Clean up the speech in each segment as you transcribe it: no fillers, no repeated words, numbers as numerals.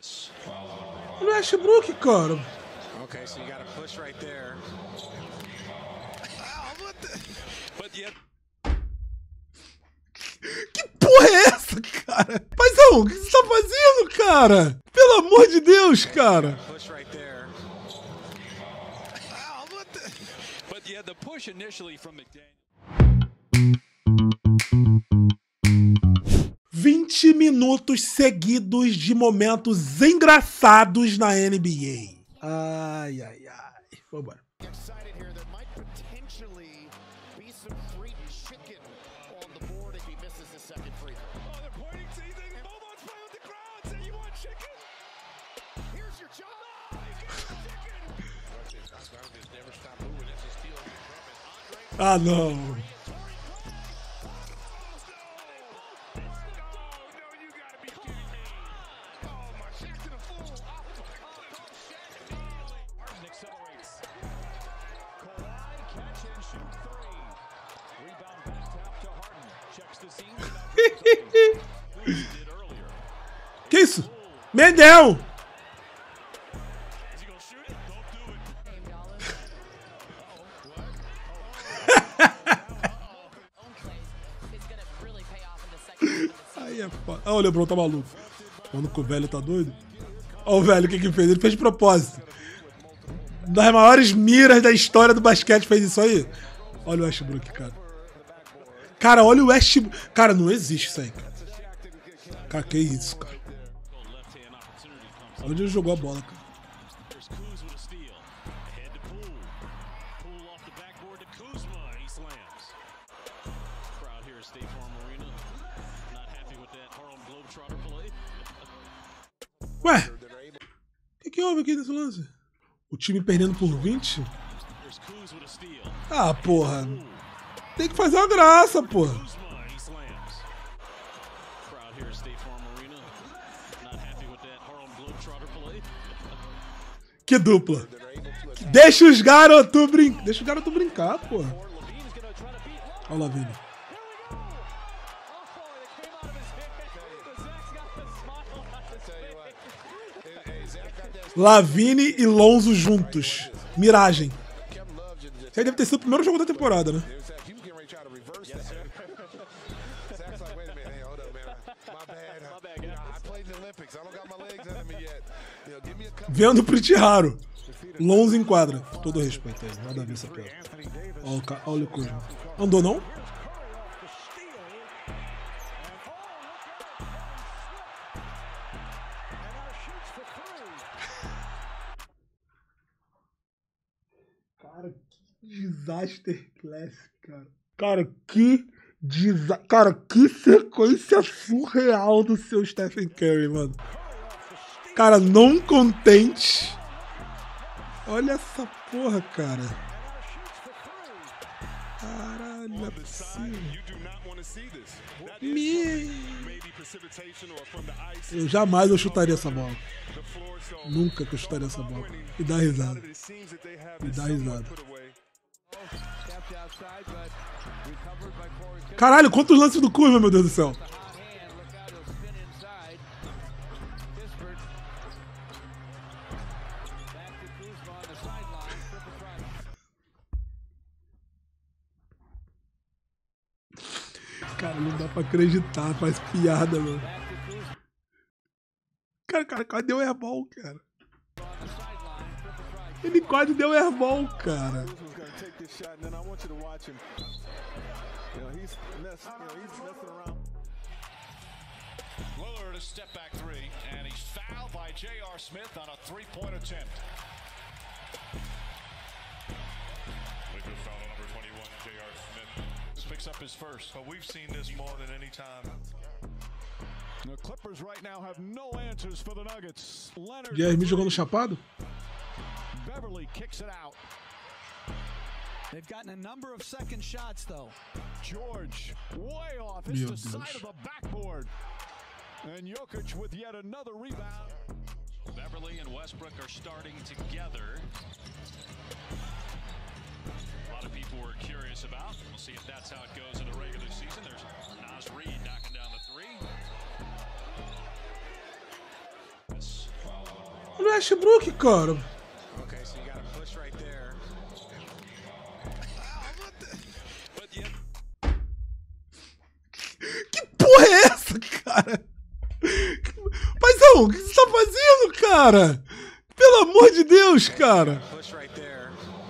Olha o Westbrook, cara. Okay, so you got to push right there. Que porra é essa, cara? Paizão, o que você tá fazendo, cara? Pelo amor de Deus, cara. Push right there. But yeah, the push initially from McDaniel. 20 minutos seguidos de momentos engraçados na NBA. Ai, ai, ai. Vambora. Ah, não. Que isso? Mendel! Aí é foda. Ah, o LeBron tá maluco. Quando que o velho tá doido? Olha o velho, o que que fez? Ele fez de propósito. Das maiores miras da história do basquete fez isso aí. Olha o Westbrook, cara. Cara, olha o Westbrook. Cara, não existe isso aí, cara. Cara, que isso, cara. Onde ele jogou a bola, cara. Ué, o que houve aqui nesse lance? O time perdendo por 20? Ah, porra. Tem que fazer uma graça, porra. Que dupla. Deixa os garotos brincar. Deixa o garoto brincar, porra. Olha o Lavine. Lavine e Lonzo juntos. Miragem. Esse aí deve ter sido o primeiro jogo da temporada, né? Vendo o Pretty raro. Lonzo em quadra. Todo respeito aí. Nada a ver essa piada. Olha o Kuzma. Andou não? Cara, que disaster classic, cara. Cara, que sequência surreal do seu Stephen Curry, mano. Cara, não contente. Olha essa porra, cara. Caralho, não é possível. Eu jamais eu chutaria essa bola. Nunca que eu chutaria essa bola. E dá risada. E dá risada. Caralho, quantos lances do Kuzma, meu Deus do céu. Cara, não dá pra acreditar, faz piada, mano. Cara, quase deu airball, cara. Ele quase deu airball, cara. Lillard a step back three, and he's fouled by J.R. Smith on a three-point attempt. Good foul on number 21, J.R. Smith. This picks up his first, but we've seen this more than any time. The Clippers right now have no answers for the Nuggets. Leonard Jeremy jogando chapado? Beverly kicks it out. They've gotten a number of second shots though. George way off. It's the side of the backboard. And Jokic with yet another rebound. Beverly and Westbrook are starting together. A lot of people were curious about. We'll see if that's how it goes in the regular season. There's Naz Reid knocking down the three. Olha o Westbrook, cara. Okay, so you got to push right there. But yeah. Que porra é essa, cara? Paizão, o que você tá fazendo, cara? Pelo amor de Deus, cara. Push right there.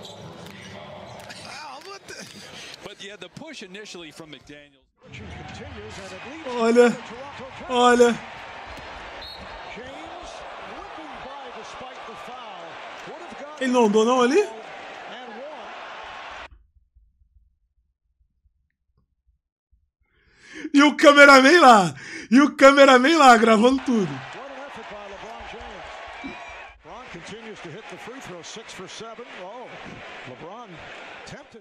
But yeah, the push initially from McDaniels. Continues and it leads Olha, to Toronto Raptors. olha. James whipping by despite the foul. Would have gone Ele não andou não ali? and won. E o cameraman lá. E o cameraman lá, gravando tudo. What an effort by LeBron James. LeBron continues to hit the free throw, 6 for 7. Oh, LeBron tempted.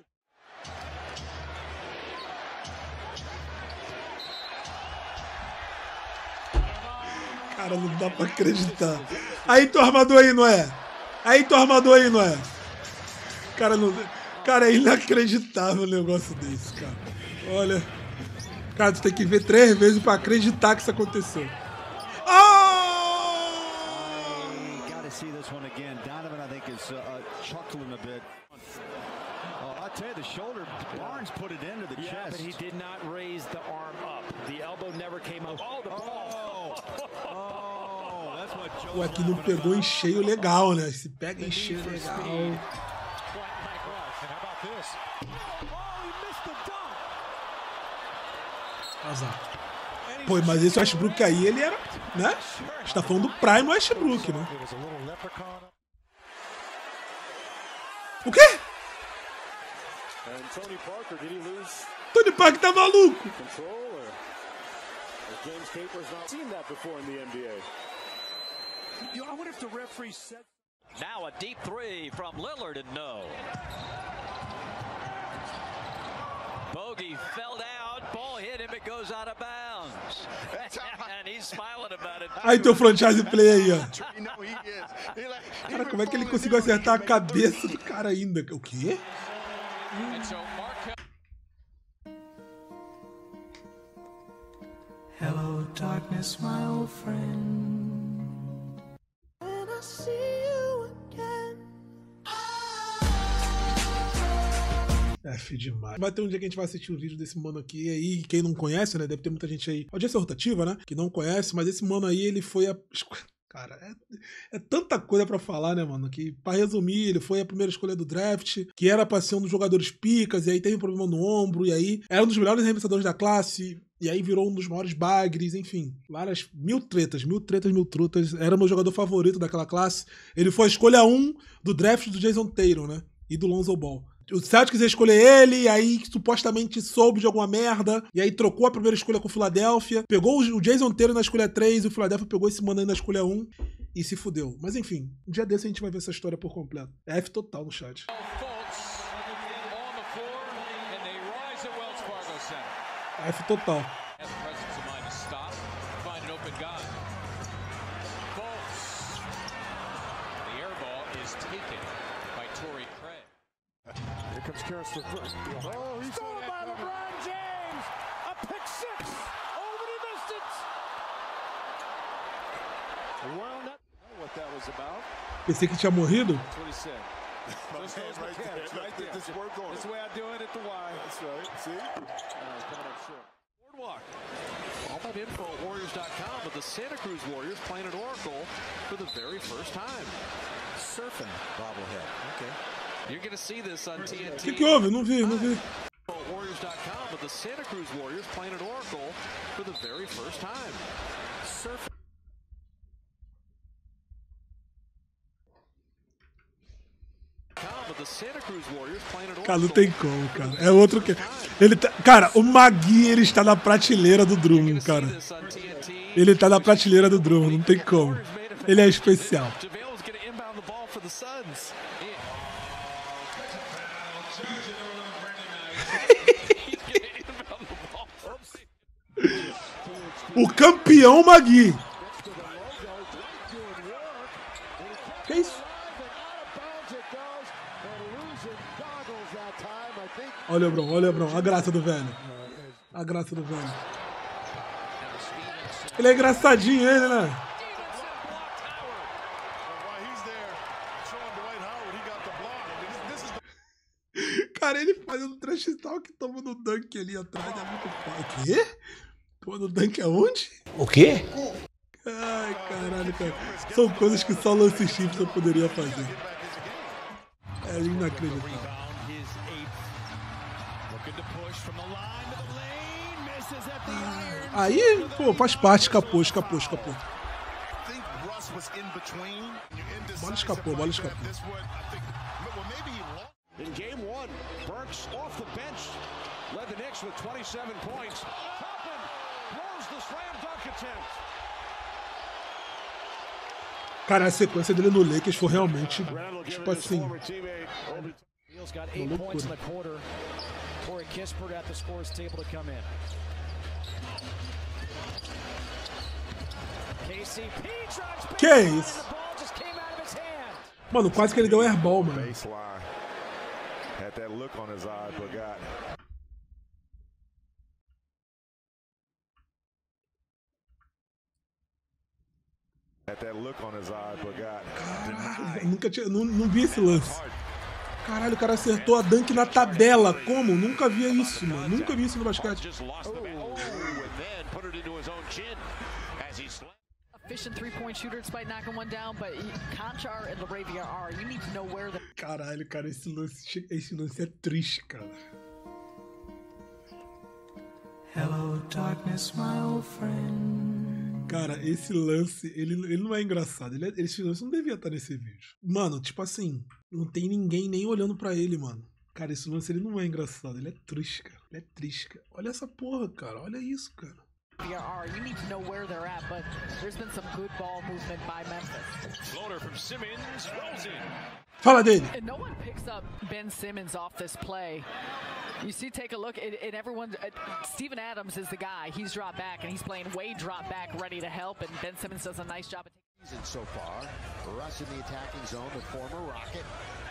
Cara, não dá pra acreditar. Aí teu armador aí, não é? Aí teu armador aí, não é? Cara, não... Cara, é inacreditável um negócio desse, cara. Olha. Cara, tu tem que ver 3 vezes pra acreditar que isso aconteceu. Oh! Got to see this one again. Donovan, I think, is chuckling a bit. I'll tell you, the shoulder, Barnes put it into the chest. But he did not raise the arm up. The elbow never came up. Oh, the ball. Oh, that's what Joe. O aqui não pegou em cheio legal, né? Se pega em cheio legal. And how about this? Oh, he missed the dunk. Azar. Pô, mas esse Westbrook aí, ele era, né? A gente tá falando do Prime Westbrook, né? It was a little leprechaun. O quê? And Tony Parker, did he lose Tony Parker tá maluco. control or James Capers not seen that before in the NBA? I wonder if the referee said. Now a deep three from Lillard and no. Bogey fell down, ball hit him, it goes out of bounds. And he's smiling about it. Aí teu franchise play aí, ó. You know he is. Cara, como é que ele conseguiu acertar a cabeça do cara ainda? O quê? And so Markel. Hello, darkness, my old friend. And I see you again. F demais. Vai ter um dia que a gente vai assistir o vídeo desse mano aqui. E aí, quem não conhece, né? Deve ter muita gente aí. Audiência rotativa, né? Que não conhece, mas esse mano aí, ele foi a. Cara, é tanta coisa pra falar, né, mano? Que, pra resumir, ele foi a primeira escolha do draft, que era pra ser um dos jogadores picas, e aí teve um problema no ombro, e aí era um dos melhores arremessadores da classe, e aí virou um dos maiores bagres, enfim. Várias mil tretas. Era o meu jogador favorito daquela classe. Ele foi a escolha 1 do draft do Jason Tatum, né? E do Lonzo Ball. O Celtics ia escolher ele, e aí supostamente soube de alguma merda, e aí trocou a primeira escolha com o Philadelphia, pegou o Jason Tatum na escolha 3, e o Philadelphia pegou esse mano aí na escolha 1 e se fudeu. Mas enfim, um dia desse a gente vai ver essa história por completo. É F total no chat. Fultz on the floor, and they rise at Wells Fargo Center. F total. Has the presence of mind to stop, find an open guy. Fultz. The air ball is taken by Torrey Craig. Here comes Karis LeBron. Oh, he's stolen by LeBron James. A pick 6 over the distance. Wound up. What that was about. Pensei que tinha morrido. That's what he said. Just those mechanics right there. That's the way I do it at the Y. That's right. See? Coming up short. Boardwalk. All that info at Warriors.com, but the Santa Cruz Warriors playing at Oracle for the very first time. Surfing bobblehead. Okay. You're going to see this on O TNT. que houve? Não vi. Warriors.com, but the Santa Cruz Warriors playing at Oracle for the very first time. Surfing. But the Santa Cruz Warriors playing at Cara, não Oracle. tem como, cara. É outro que... Ele tá... Cara, o Magui, ele está na prateleira do Drummond, cara. Ele tá na prateleira do Drummond, não tem como. Ele é especial. JaVale's going to inbound the ball for the Suns. O campeão Magui. Que isso? Olha o Lebron, a graça do velho. A graça do velho. Ele é engraçadinho, ele, né? Cara, ele fazendo trash talk, tomando dunk ali atrás, é muito foda. O quê? Tomando dunk aonde? O quê? Ai, caralho, cara. São coisas que só Lance Simpson poderia fazer. É inacreditável. Aí, pô, faz parte, escapou. Bola escapou. In game one, Burks off the bench led the Knicks with 27 points. Toppin blows the slam dunk attempt. Cara, a sequência dele no Lakers foi realmente, tipo assim, Beal's got 8 points in the quarter. Corey Kispert at the scores table to come in. KCP drives back. Que é isso? The ball just came out of his hand. Mano, quase que ele deu airball, mano. Baseline. Had that look on his eye, but got. Had that look on his eye, but got. Caralho, eu nunca tinha, não vi esse lance. Caralho, o cara acertou a dunk na tabela. Como? Nunca via isso, mano. Nunca vi isso no basquete. Efficient three-point shooter despite knocking one down, but Conchar and LaRavia are. You need to know where the. Caralho, cara, esse lance é triste, cara. Hello, darkness, my old friend. Cara, esse lance, ele não é engraçado. Esse lance não devia estar nesse vídeo. Mano, tipo assim, não tem ninguém nem olhando pra ele, mano. Cara, esse lance ele não é engraçado. Ele é triste, cara. Ele é triste, cara. Olha essa porra, cara. Olha isso, cara. You need to know where they're at, but there's been some good ball movement by Memphis. Floater from Simmons rolls in. Fala dele. And no one picks up Ben Simmons off this play. You see, take a look, and everyone, Steven Adams is the guy. He's dropped back, and he's playing way drop back, ready to help, and Ben Simmons does a nice job. So far, Russ in the attacking zone, the former Rocket.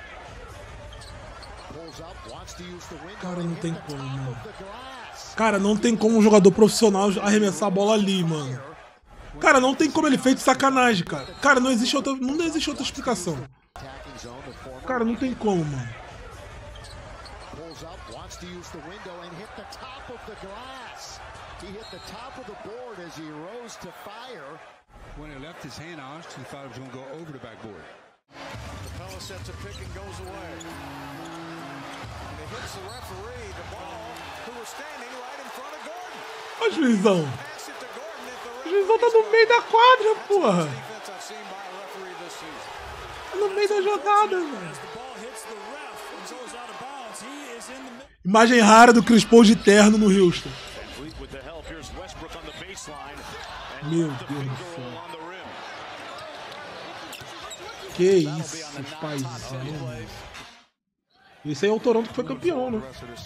Pulls up, wants to use the window. Cara, não tem como, mano. Cara, não tem como um jogador profissional arremessar a bola ali, mano. Cara, não tem como ele fez de sacanagem, cara. Cara, não existe outra explicação. Cara, não tem como, mano. When he left his hand, I honestly thought it was going to go over the backboard. Capella sets a pick and goes away. And it hits the referee, the ball, who was standing right in front of Gordon. Ó, juizão. O juizão tá no meio da quadra, porra. Tá no meio da jogada, velho. Imagem rara do Chris Paul de terno no Houston. Meu Deus do céu. Que isso, paizão. Esse aí é o Toronto que foi campeão, né?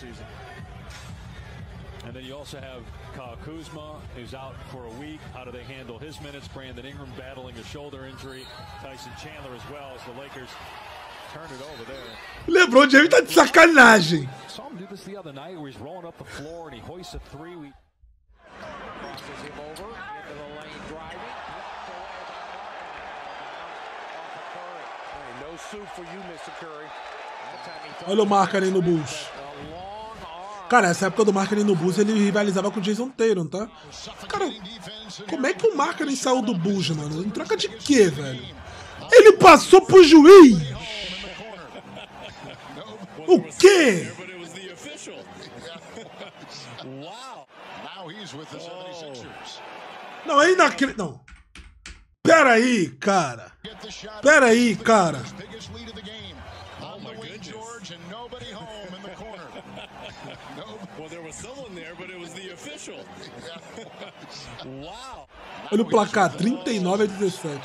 And then you also have Kyle Kuzma, who's out for a week. How do they handle his minutes? Brandon Ingram battling a shoulder injury. Tyson Chandler as well as the Lakers turn it over there. LeBron James tá de sacanagem. Saw him do this the other night where he's rolling up the floor and he hoists a three. Crosses him over into the lane driving. No soup for you, Mr. Curry. Olha o Markkanen no Bulls. Cara, essa época do Markkanen no Bulls ele rivalizava com o Jason Tatum, tá? Cara, como é que o Markkanen saiu do Bulls, mano? Em troca de quê, velho? Ele passou pro juiz! O quê? Não, é inacreditável. Não. Peraí, cara. Peraí, cara. Olha o placar, 39-17.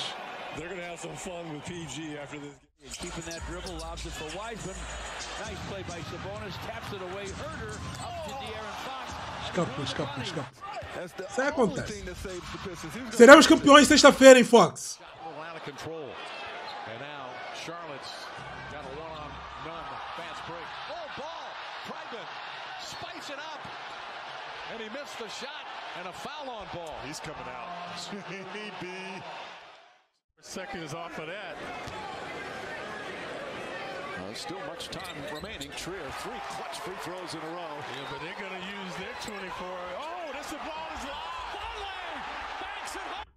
Keeping that dribble, lobs it for Wiseman. Nice play by Sabonis, taps it away. Herder up to De'Aaron Fox. Escapou. Isso aí acontece. Seremos campeões sexta-feira, hein, Fox? And now Charlotte's got a one-on-none fast break. Oh, ball! Trident spice it up, and he missed the shot, and a foul on ball. He's coming out. Second is off of that. Still much time remaining. Trier, 3 clutch free throws in a row. Yeah, but they're going to use their 24. Oh, this ball is lost. Volley! Banks it home.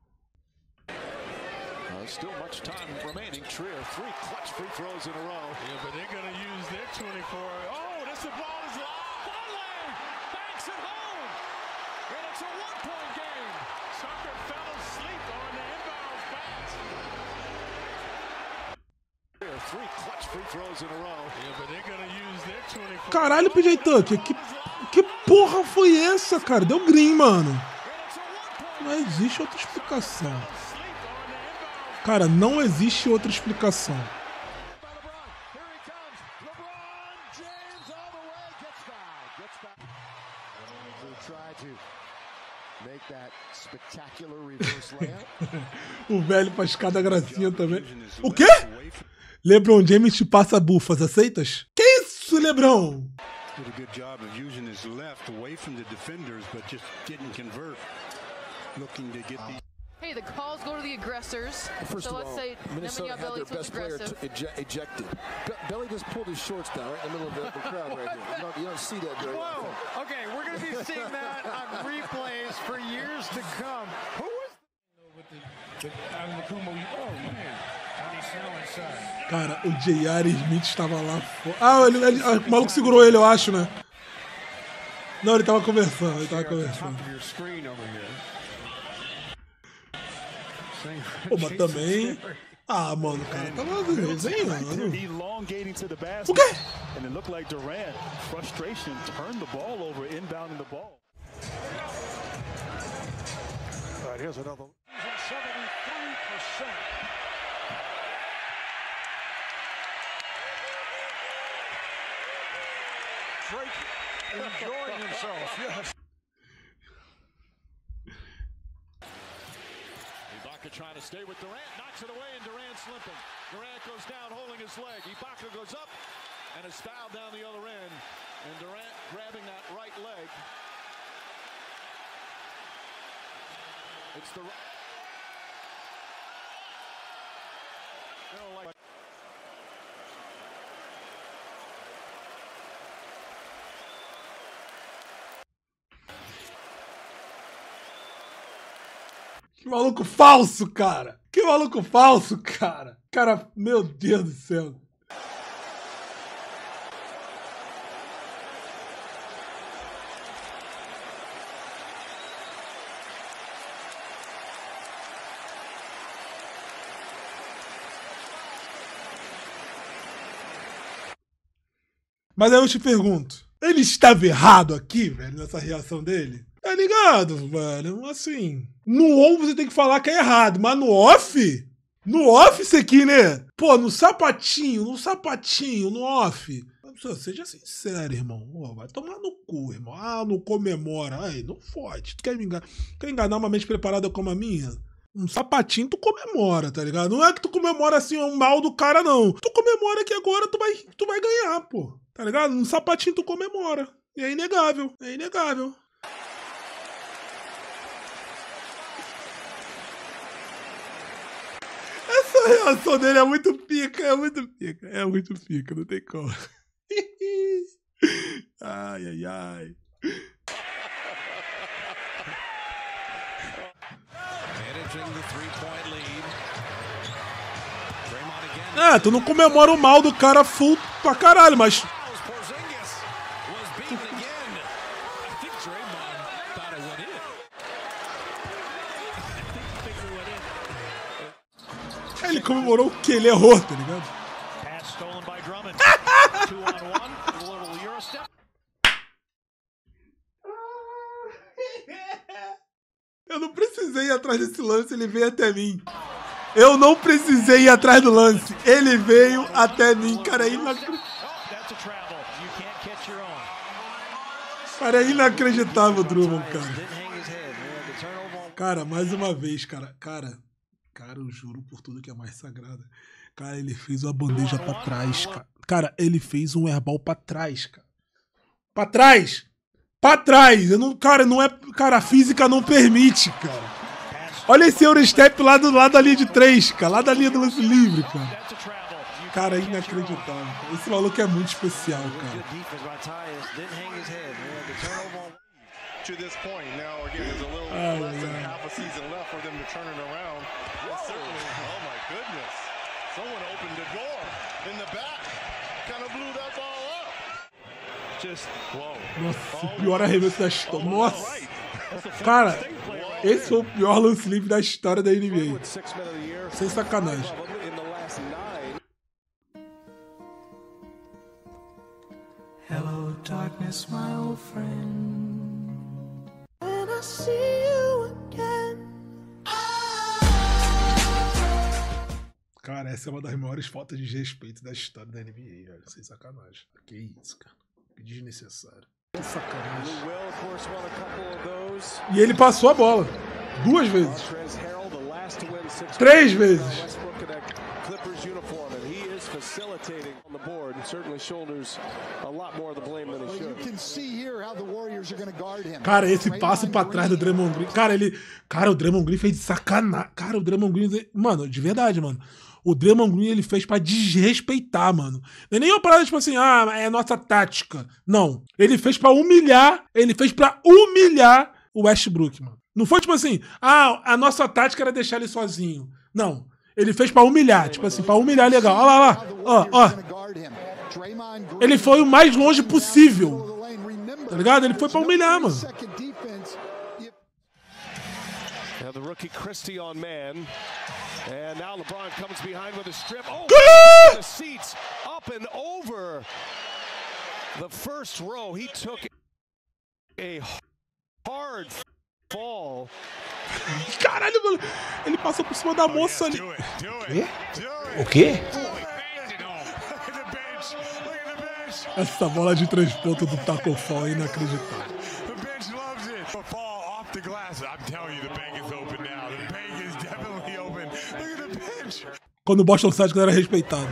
Still much time remaining. Trier, 3 clutch free throws in a row. Yeah, but they're going to use their 24. Oh, this ball is lost. Volley! Banks it home. And it's a 1-point game. Tucker fell asleep on the inbound pass. 3 clutch free throws in a row. Yeah, but they're going to use their 24. Caralho, PJ Tucker, que porra foi essa, cara? Deu green, mano. Não existe outra explicação. Cara, não existe outra explicação. O velho faz cada gracinha também. O quê? LeBron James te passa bufas, aceitas? Que isso, LeBron? Did a good job of using his left away from the defenders, but just didn't convert. Looking to get the. Hey, the calls go to the aggressors. First so of let's all, say Minnesota had their best player ejected. Belly just pulled his shorts down right in the middle of the crowd right here. You don't see that very often. Okay, we're going to be seeing that on replays for years to come. Who was Cara, o J.R. Smith estava lá fora. Ah, o maluco segurou ele, eu acho, né? Não, ele tava conversando, Pô, mas também... Ah, mano, o cara tava desenhando. O quê? And it looked like Durant, frustration, turned the ball over, inbounding the ball. All right, here's another. 73%. Drake enjoying himself, yes. Ibaka trying to stay with Durant, knocks it away, and Durant slipping. Durant goes down, holding his leg. Ibaka goes up, and is fouled down the other end. And Durant grabbing that right leg. It's the... Que maluco falso, cara! Que maluco falso, cara! Cara, meu Deus do céu! Mas aí eu te pergunto, ele estava errado aqui, velho, nessa reação dele? Tá ligado, velho? Assim, no on você tem que falar que é errado, mas no off? No off isso aqui, né? Pô, no sapatinho, no off. Seja sincero, irmão. Pô, vai tomar no cu, irmão. Ah, não comemora. Aí, não fode. Tu quer enganar uma mente preparada como a minha? Um sapatinho tu comemora, tá ligado? Não é que tu comemora assim o mal do cara, não. Tu comemora que agora tu vai ganhar, pô. Tá ligado? Um sapatinho tu comemora. E é inegável. É inegável. Essa reação dele é muito pica, não tem como. Ai, ai, ai. Ah, tu não comemora o mal do cara full pra caralho, mas... Ele comemorou o que? Ele errou, tá ligado? Eu não precisei ir atrás desse lance, ele veio até mim. Eu não precisei ir atrás do lance, ele veio até mim, cara, é inacreditável. Cara, é inacreditável o Drummond, cara. Cara, mais uma vez, cara, eu juro por tudo que é mais sagrado. Cara, ele fez uma bandeja pra trás, cara. Cara, ele fez um airball pra trás, cara. Pra trás! Pra trás! Eu não, cara, não é... Cara, a física não permite, cara. Olha esse Eurostep lá da linha de 3, cara. Lá da linha do lance livre, cara. Cara, é inacreditável. Esse maluco é muito especial, cara. To this point, now again, there's a little less than half a season left for them to turn it around. And certainly, oh my goodness, someone opened the door in the back, kind of blew that ball up. Just whoa. Nossa, o pior arremesso da história. Nossa, cara, esse foi o pior lance livre da história da NBA. Sem sacanagem. Hello, darkness, my old friend. And I see you again. Cara, essa é uma das maiores faltas de respeito da história da NBA, velho. Sem sacanagem. Que isso, cara. Que desnecessário. Que sacanagem. E ele passou a bola. 2 vezes. 3 vezes. Cara, esse passo pra trás do Draymond Green. Cara, o Draymond Green fez de sacanagem. Cara, o Draymond Green. Mano, de verdade, mano. O Draymond Green ele fez pra desrespeitar, mano. Não é nem uma parada tipo assim, é a nossa tática. Não. Ele fez pra humilhar. Ele fez pra humilhar o Westbrook, mano. Não foi tipo assim, a nossa tática era deixar ele sozinho. Não. Ele fez pra humilhar, tipo assim, pra humilhar legal. Olha lá. Ó. Ele foi o mais longe possível. Tá ligado? Ele foi pra humilhar, mano. Now the rookie Christie on man. And now LeBron comes behind with a strip. Oh, the seats up and over the first row. He took a hard fall. Caralho, mano. Ele passou por cima da moça ali. O quê? Essa bola de 3 pontos do Taco Fall é inacreditável. Quando o Boston Celtics era respeitado.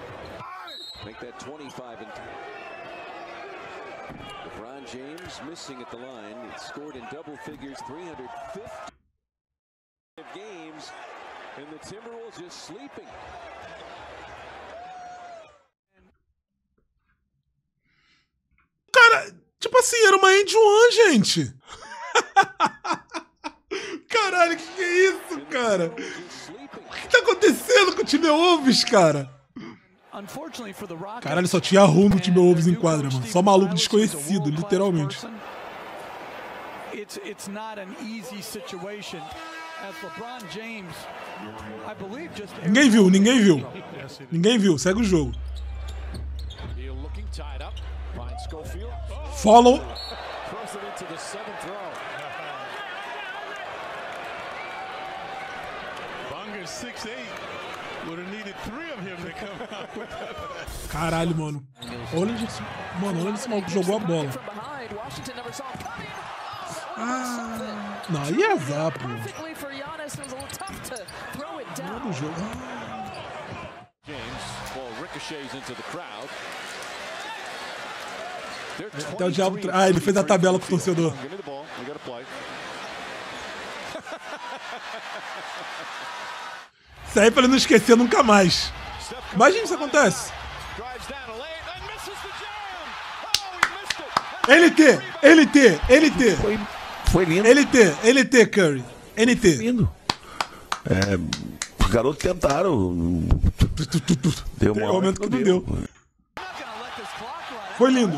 LeBron James missing at the line. It scored in double figures, 350 games, and the Timberwolves just sleeping. Cara, tipo assim, era uma end one, gente. Caralho, que é isso, cara? O que tá acontecendo com o Timberwolves, cara? Caralho, só tinha rum do Timberwolves em quadra, mano. Só maluco desconhecido, literalmente. It's not an easy situation. As LeBron James, I believe just Ninguém viu. Ninguém viu, segue o jogo. Follow. Caralho, mano. Olha esse maluco que jogou a bola. Não, aí é azar, pô. Não é do jogo. Até o diabo. Ele fez a tabela com o torcedor. Isso aí pra ele não esquecer nunca mais. Imagina se isso acontece. LT. Foi lindo. LT, Curry. NT. Lindo. Os garotos tentaram. Deu um momento que não deu. Foi lindo.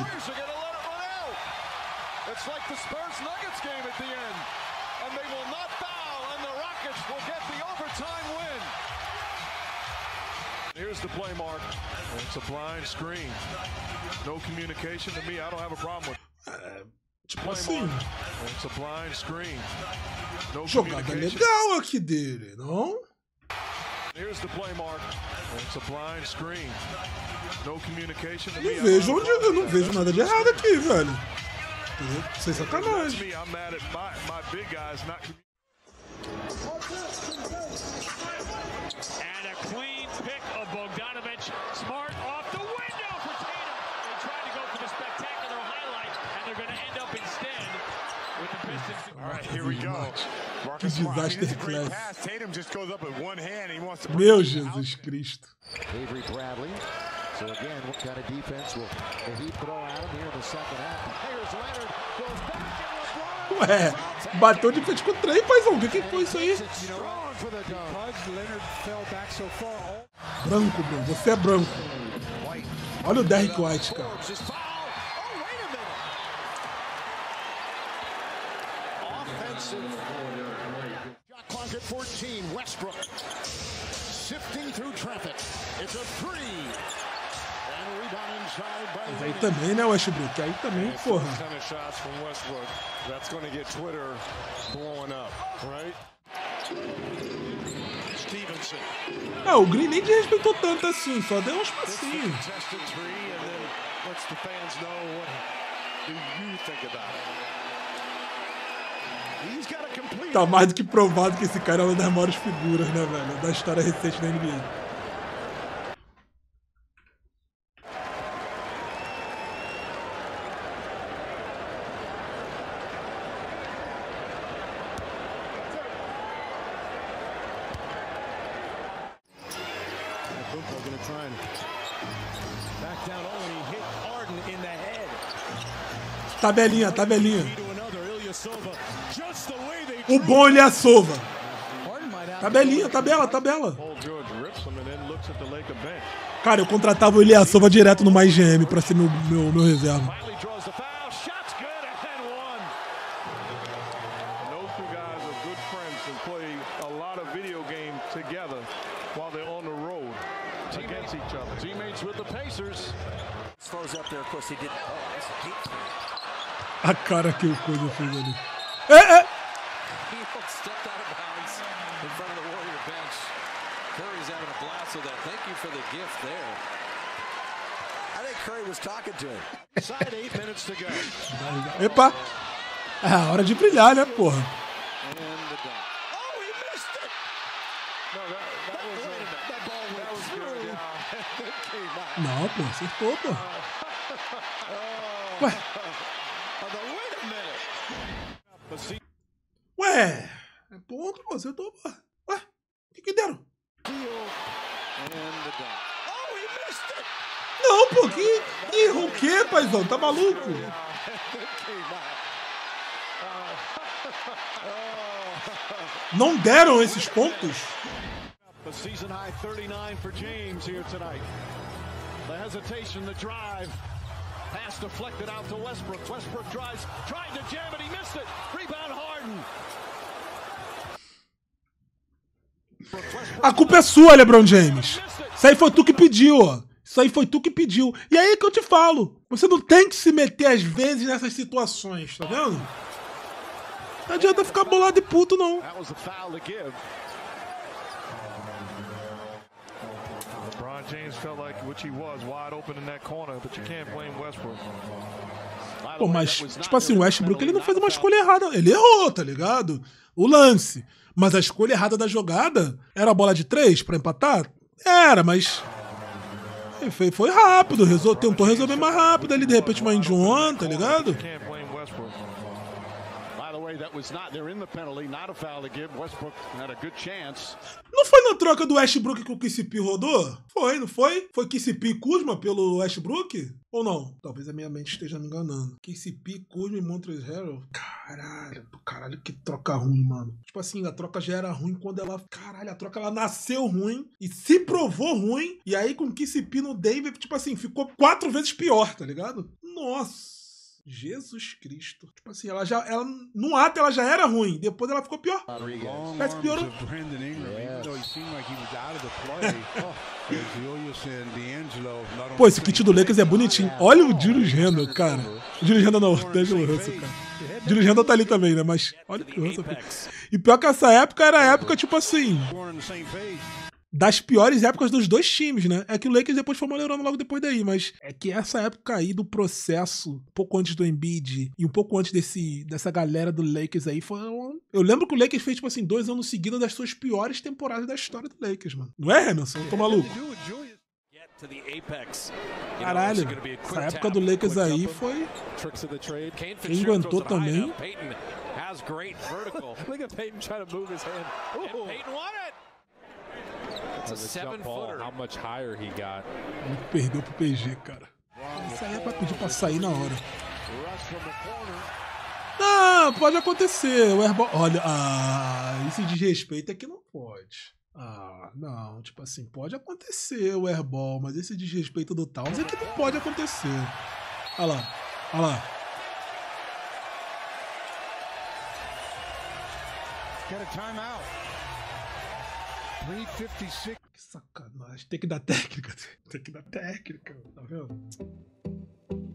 Here's the play, Mark. It's a blind screen. No communication to me. I don't have a problem with it. Tipo assim. It's a blind screen. No jogada legal aqui dele, não? Here's the play, Mark. It's a blind screen. No communication to me. Eu não vejo nada de errado aqui, velho. Sem sacanagem. I'm mad at my big guys not. And a clean pick of Bogdanovich. Smart off the window for Tatum. They tried to go for the spectacular highlight, and they're going to end up instead with the Pistons. All right, here we go. Que desastre class. Meu Jesus Cristo. Avery Bradley. So again, what kind of defense will he throw at him here in the second half? Here's Leonard, goes back and LeBron. Ué, bateu de frente com o trem, paizão. O que foi isso aí? Branco, bro. Você é branco. Olha o Derrick White, cara. Clock at 14, Westbrook sifting through traffic. It's a three. And a rebound inside by Mas aí também, né, Westbrook? Aí também, porra. That's going to get Twitter blowing up, right? Stevenson. Ah, o Green nem desrespeitou tanto assim, só deu uns passinhos. Tá mais do que provado que esse cara é uma das maiores figuras, né, velho? Da história recente da NBA. Tabelinha, tabelinha. O bom ele é a sova. Tabelinha, tabela, tabela. Cara, eu contratava o Ilyasova direto no Mais GM pra ser meu reserva. A cara que o Coisa fez ali. É! Epa! É a hora de brilhar, né, porra? Não, pô, acertou, pô. Ué. Ué, é ponto, pô, acertou, pô. Ué, o que deram? Não, pô, que erro o quê, paizão? Tá maluco? Não deram esses pontos? The season high 39 for James here tonight. The hesitation, the drive. Pass deflected out to Westbrook. Westbrook drives, tried to jam it, he missed it. Rebound Harden. A culpa é sua, LeBron James. Isso aí foi tu que pediu, ó. Isso aí foi tu que pediu. E aí que eu te falo. Você não tem que se meter às vezes nessas situações, tá vendo? Não adianta ficar bolado e puto, não. LeBron James felt like which he was wide open in that corner, but you can't blame Westbrook. Pô, mas, tipo assim, o Westbrook, ele não fez uma escolha errada. Ele errou, tá ligado? O lance. Mas a escolha errada da jogada era a bola de 3 pra empatar? Era, mas... Foi rápido, tentou resolver mais rápido ali, de repente uma end one, tá ligado? Não foi na troca do Westbrook que o KCP rodou? Foi, não foi? Foi KCP e Kuzma pelo Westbrook? Ou não? Talvez a minha mente esteja me enganando. KCP, Kuzma e Montrezl Harrell? Caralho, que troca ruim, mano. Tipo assim, a troca já era ruim quando ela... Caralho, a troca ela nasceu ruim e se provou ruim. E aí com o KCP no Denver, tipo assim, ficou 4 vezes pior, tá ligado? Nossa. Jesus Cristo. Tipo assim, ela no ato ela já era ruim, depois ela ficou pior. Mas piorou. Pô, esse kit do Lakers é bonitinho. Olha o Julius Randle, cara. O Julius Randle não, o D'Angelo Russell, cara. O Julius Randle tá ali também, né? Mas olha o Russell. E pior que essa época era a época, tipo assim... das piores épocas dos dois times, né? É que o Lakers depois foi melhorando logo depois daí, mas é que essa época aí do processo, um pouco antes do Embiid e um pouco antes dessa galera do Lakers aí, foi eu lembro que o Lakers fez, tipo assim, 2 anos seguidos das suas piores temporadas da história do Lakers, mano. Não é, Emerson? Eu tô maluco. Caralho, essa época do Lakers aí foi... Quem aguentou também... Has great vertical. Look at Peyton trying to move his hand. And Peyton won it. It's a 7-footer. How much higher he got. Ele perdeu pro PG, cara. Isso aí é pra pedir pra sair na hora. Não, pode acontecer. O airball... Olha, esse desrespeito aqui não pode. Não, tipo assim, pode acontecer o airball, mas esse desrespeito do Towns é que não pode acontecer. Olha lá, olha lá. Get a timeout. 3:56. Que sacanagem. Tem que dar técnica. Tem que dar técnica, tá vendo?